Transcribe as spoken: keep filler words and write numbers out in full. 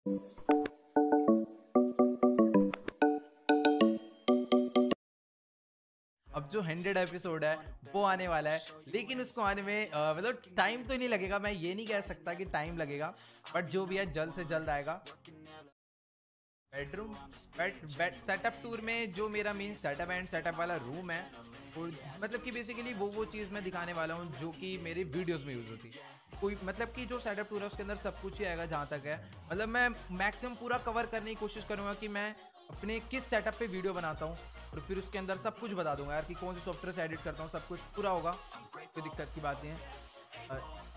अब जो hundred episode है वो आने वाला है, लेकिन उसको आने में अ, मतलब टाइम तो नहीं लगेगा, मैं ये नहीं कह सकता कि टाइम लगेगा, बट जो भी है जल्द से जल्द आएगा। Bedroom bed bed setup tour में जो मेरा मेन सेटअप एंड सेटअप वाला रूम है, वो मतलब कि बेसिकली वो वो चीज़ मैं दिखाने वाला हूँ जो कि मेरी वीडियोस में यूज़ होती है। कोई मतलब कि जो सेटअप टूर है उसके अंदर सब कुछ ही आएगा जहाँ तक है, मतलब मैं मैक्सिमम पूरा कवर करने की कोशिश करूँगा कि मैं अपने किस सेटअप पे वीडियो बनाता हूँ, और फिर उसके अंदर सब कुछ बता दूंगा यार कि कौन से सॉफ्टवेयर से एडिट करता हूँ, सब कुछ पूरा होगा, कोई दिक्कत की बात नहीं है।